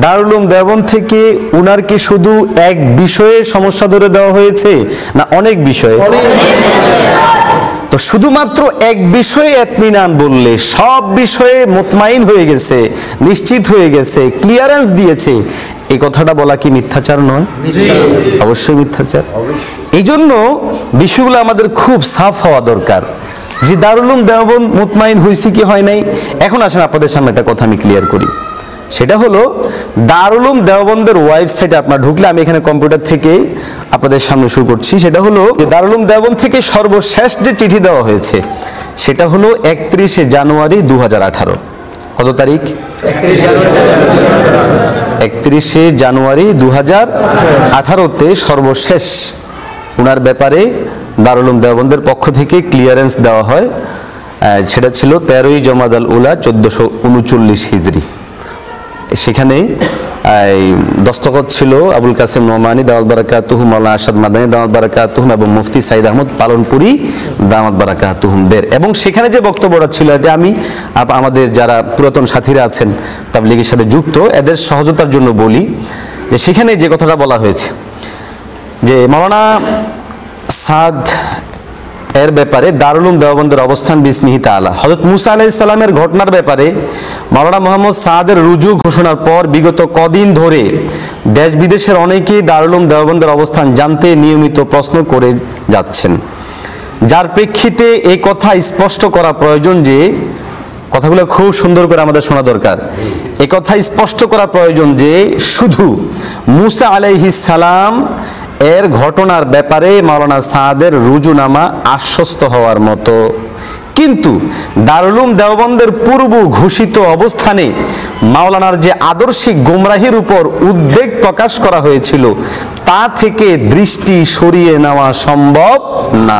দারুল উলুম দেওবন্দ থেকে উনার কি শুধু এক বিষয়ে সমস্যা ধরে দেওয়া হয়েছে না অনেক বিষয়ে? তো শুধুমাত্র এক বিষয়ে ইতমিনান বললে সব বিষয়ে মুতমাইন হয়ে গেছে, নিশ্চিত হয়ে গেছে, ক্লিয়ারেন্স দিয়েছে, এই কথাটা বলা কি মিথ্যাচার নয়? অবশ্যই মিথ্যাচার। এই জন্য বিষয়গুলো আমাদের খুব সাফ হওয়া দরকার যে দারুল উলুম দেওবন্দ মুতমাইন হয়েছে কি হয় নাই। এখন আসেন আপনাদের সামনে একটা কথা আমি ক্লিয়ার করি, সেটা হলো দারুল উলুম দেওবন্দের ওয়েবসাইটে আপনার ঢুকলে, আমি এখানে কম্পিউটার থেকে আপনাদের সামনে শুরু করছি, সেটা হলো যে দারুল উলুম দেওবন্দ থেকে সর্বশেষ যে চিঠি দেওয়া হয়েছে সেটা হলো 31শে জানুয়ারি 2018। কত তারিখ? 31শে জানুয়ারি 2018-তে সর্বশেষ ওনার ব্যাপারে দারুল উলুম দেওবন্দের পক্ষ থেকে ক্লিয়ারেন্স দেওয়া হয়। সেটা ছিল 13ই জমাদাল উলা 1439 হিজরি। সেখানে দস্তখত ছিল আবুল কাসেম নোমানী দাওয়াত বারাকাতুহু, মাওলানা আরশাদ মাদানী দাওয়াত বারাকাতুহু এবং মুফতি সাইদ আহমদ পালনপুরি দাওয়াত বারাকাতুহুমদের। এবং সেখানে যে বক্তব্যটা ছিল এটা আমি আমাদের যারা পুরাতন সাথীরা আছেন তাবলীগের সাথে যুক্ত এদের সহজতার জন্য বলি যে সেখানে যে কথাটা বলা হয়েছে যে মাওলানা সাদ এর ব্যাপারে দারুল উলুম দেওবন্দের অবস্থান বিসমিহি তাআলা। হযরত মুসা আলাইহিস সালামের ঘটনার ব্যাপারে মাওলানা মুহাম্মদ সাদের রুজু ঘোষণার পর বিগত কদিন ধরে দেশ বিদেশের অনেকেই দারুল উলুম দেওবন্দের অবস্থান জানতে নিয়মিত প্রশ্ন করে যাচ্ছেন, যার প্রেক্ষিতে এই কথা স্পষ্ট করা প্রয়োজন যে, কথাগুলো খুব সুন্দর করে আমাদের শোনা দরকার, এই কথা স্পষ্ট করা প্রয়োজন যে শুধু মুসা আলাইহিস সালাম এর ঘটনার ব্যাপারে মাওলানা সাদের রুজুনামা আশ্বস্ত হওয়ার মতো, কিন্তু দারুল উলুম দেওবন্দের পূর্ব ঘোষিত অবস্থানে মাওলানার যে আদর্শিক গোমরাহির উপর উদ্বেগ প্রকাশ করা হয়েছিল তা থেকে দৃষ্টি সরিয়ে নেওয়া সম্ভব না।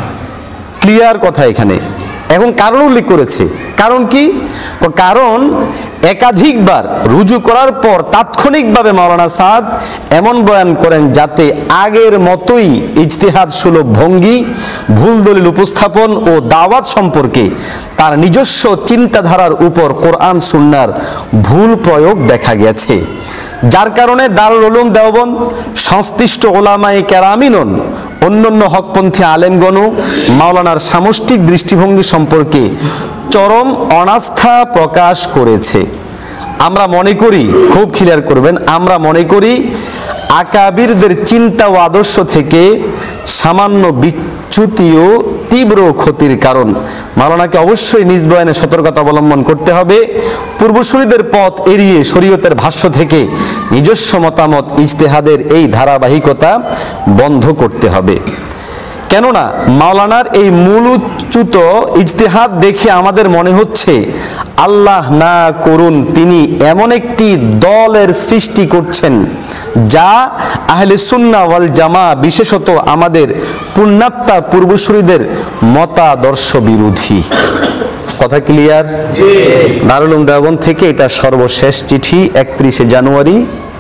ক্লিয়ার কথা এখানে। এখন কারণ উল্লেখ করেছে, কারণ কি? কারণ একাধিকবার রুজু করার পর তাৎক্ষণিকভাবে মাওলানা সাদ এমন বয়ান করেন যাতে আগের মতোই ইজতিহাদ সুলভ ভঙ্গি, ভুল দলিল উপস্থাপন ও দাওয়াত সম্পর্কে তার নিজস্ব চিন্তাধারার উপর কোরআন সুন্নাহর ভুল প্রয়োগ দেখা গেছে, যার কারণে দারুল উলুম দেওবন্দ সংশ্লিষ্ট ওলামায়ে কেরামিনন অন্যান্য হকপন্থী আলেমগণ মাওলানার সামষ্টিক দৃষ্টিভঙ্গি সম্পর্কে চরম অনাস্থা প্রকাশ করেছে। আমরা মনে করি, খুব ক্লিয়ার করবেন, আমরা মনে করি আকাবিরদের চিন্তা ও আদর্শ থেকে সামান্য বিচ্যুতিও তীব্র ক্ষতির কারণ। মাওলানাকে অবশ্যই নিজ বয়ানে সতর্কতা অবলম্বন করতে হবে, পূর্বসূরীদের পথ এড়িয়ে শরীয়তের ভাষ্য থেকে নিজস্ব মতামত ইজতিহাদের এই ধারাবাহিকতা বন্ধ করতে হবে। কেননা মাওলানার এই মূলচ্যুত ইজতিহাদ দেখে আমাদের মনে হচ্ছে আল্লাহ না করুন তিনি এমন একটি দলের সৃষ্টি করছেন যা আহলে সুন্নাহ ওয়াল জামা, বিশেষত আমাদের পুণ্যাত্মা পূর্বসূরীদের মতাদর্শ বিরোধী। কথা ক্লিয়ার? দারুল উলুম দেওবন্দ থেকে এটা সর্বশেষ চিঠি 31শে জানুয়ারি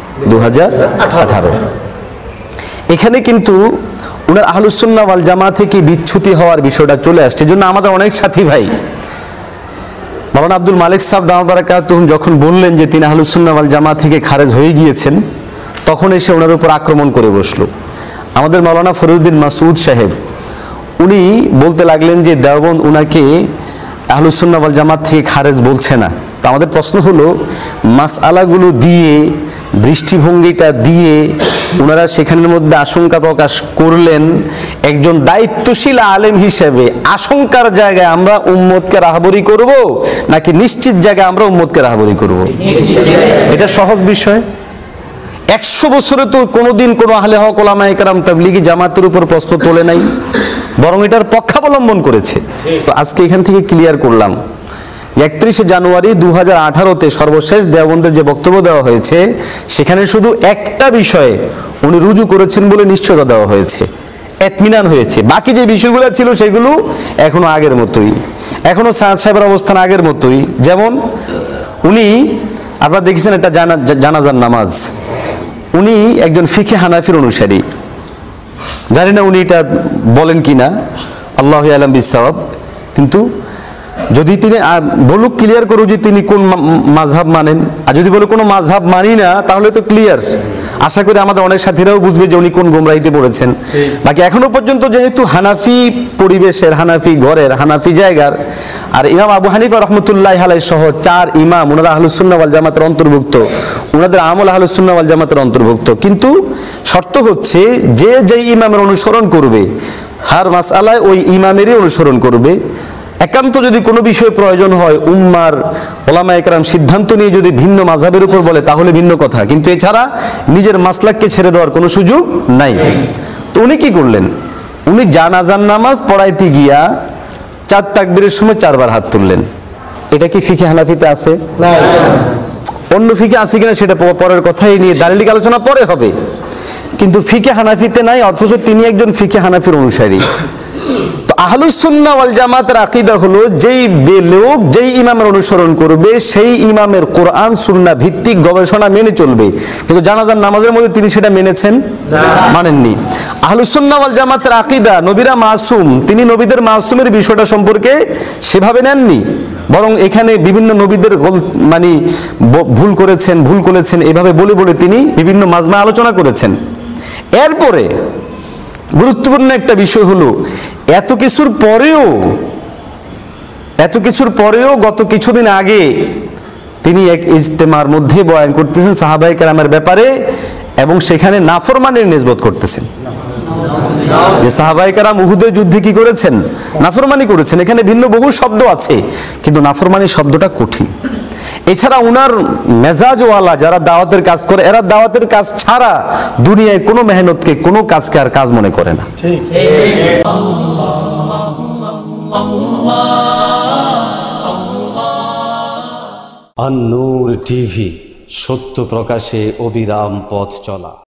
2018। এখানে কিন্তু উনার আহলুস সুন্নাহ ওয়াল জামা থেকে বিচ্যুতি হওয়ার বিষয়টা চলে আসছে। এজন্য আমাদের অনেক সাথী ভাই মাওলানা আব্দুল মালিক সাহেব দাওয়াত বারাকাতুহু যখন বললেন যে তিনি আহলুস সুন্নাহ ওয়াল জামা থেকে খারেজ হয়ে গিয়েছেন, তখন এসে ওনার উপর আক্রমণ করে বসলো। আমাদের মাওলানা ফরিদউদ্দিন মাসউদ সাহেব উনি বলতে লাগলেন যে দেওবন্দ উনাকে আহলুস সুন্নাহ ওয়াল জামাত থেকে খারেজ বলছে না। তো আমাদের প্রশ্ন হলো, মাসআলাগুলো দিয়ে, দৃষ্টিভঙ্গিটা দিয়ে ওনারা সেখানের মধ্যে আশঙ্কা প্রকাশ করলেন, একজন দায়িত্বশীল আলেম হিসেবে আশঙ্কার জায়গায় আমরা উম্মতকে রাহবরি করব নাকি নিশ্চিত জায়গায় আমরা উম্মতকে রাহবরি করব? এটা সহজ বিষয়। 100 বছরে তো কোনোদিন কোনো আহলে হক ওলামায়ে কেরাম তাবলীগী জামাতের উপর প্রশ্ন তোলে নাই, বরং এটার পক্ষাবলম্বন করেছে। তো আজকে এখান থেকে ক্লিয়ার করলাম 31শে জানুয়ারি 2018-তে সর্বশেষ দেওবন্দের যে বক্তব্য দেওয়া হয়েছে সেখানে শুধু একটা বিষয়ে উনি রুজু করেছেন বলে নিশ্চয়তা দেওয়া হয়েছে, ইতমিনান হয়েছে। বাকি যে বিষয়গুলো ছিল সেগুলো এখনো আগের মতোই, এখনো সাদ সাহেবের অবস্থান আগের মতোই। যেমন উনি, আপনারা দেখেছেন একটা জানাজার নামাজ, উনি একজন ফিকে হানাফির অনুসারী, জানি না উনি এটা বলেন কিনা, আল্লাহু আ'লাম বিসসাওয়াব, কিন্তু যদি তিনি বলুক, ক্লিয়ার করুক যে তিনি কোন মাযহাব মানেন। আর যদি বলে কোনো মাযহাব মানি না, তাহলে তো ক্লিয়ার। আশা করি আমাদের অনেক সাথীরাও বুঝবে যে উনি কোন গোমরাহিতে পড়েছেন। বাকি এখনো পর্যন্ত যেহেতু হানাফি পরিবেশের, হানাফি ঘরের, হানাফি জায়গার, আর ইমাম আবু হানিফা রহমতুল্লাহ আলাইহি সহ 4 ইমাম, ওনারা আহলুস সুন্নাহ ওয়াল জামাতের অন্তর্ভুক্ত, ওনাদের আমল আহলুস সুন্নাহ ওয়াল জামাতের অন্তর্ভুক্ত। কিন্তু শর্ত হচ্ছে যে যেই ইমামের অনুসরণ করবে, হার মাসআলায় ওই ইমামেরই অনুসরণ করবে। একান্ত যদি কোনো বিষয় প্রয়োজন হয়, উম্মার ওলামায়ে কেরাম সিদ্ধান্ত নিয়ে যদি ভিন্ন মাযহাবের উপর বলে, তাহলে ভিন্ন কথা, কিন্তু এছাড়া নিজের মাসলাককে ছেড়ে দেওয়ার কোনো সুযোগ নাই। তো উনি কি করলেন? উনি জানাজার নামাজ পড়াইতে গিয়া 4 তাকবীরের সময় 4 বার হাত তুললেন। এটা কি ফিকহে হানাফিতে আছে? না। অন্য ফিকহে আছে কিনা সেটা পরের কথাই নিয়ে দালিলিক আলোচনা পরে হবে, কিন্তু ফিকহে হানাফিতে নাই, অথচ তিনি একজন ফিকহে হানাফির অনুসারী। তো আহলুস সুন্নাহ ওয়াল জামাতের আকীদা হলো, যেই লোক যেই ইমামের অনুসরণ করবে, সেই ইমামের কোরআন সুন্নাহ ভিত্তিক গবেষণা মেনে চলবে। কিন্তু জানাজার নামাজের মধ্যে তিনি সেটা মেনেছেন? মানেননি। আহলুস সুন্নাহ ওয়াল জামাতের আকীদা, নবীরা মাসুম, তিনি নবীদের মাসুমের বিষয়টা সম্পর্কে সেভাবে নেননি, বরং এখানে বিভিন্ন নবীদের মানে ভুল করেছেন এভাবে বলে বলে তিনি বিভিন্ন মাজমা আলোচনা করেছেন। এরপরে গুরুত্বপূর্ণ একটা বিষয় হলো, এত কিছুর পরেও গত কিছুদিন আগে তিনি এক ইজতেমার মধ্যে বয়ান করতেছেন সাহাবায়ে কেরামের ব্যাপারে, এবং সেখানে নাফরমানির নিসবত করতেছেন যে সাহাবায়ে কেরাম উহুদের যুদ্ধে কি করেছেন? নাফরমানি করেছেন। এখানে ভিন্ন বহু শব্দ আছে, কিন্তু নাফরমানি শব্দটা কঠিন। এছাড়া উনার মেজাজওয়ালা যারা দাওয়াতের কাজ করে, এরা দাওয়াতের কাজ ছাড়া দুনিয়ায় কোনো মেহনতকে, কোনো কাজকে আর কাজ মনে করে না। ঠিক। আন-নূর টিভি, সত্য প্রকাশে অবিরাম পথ চলা।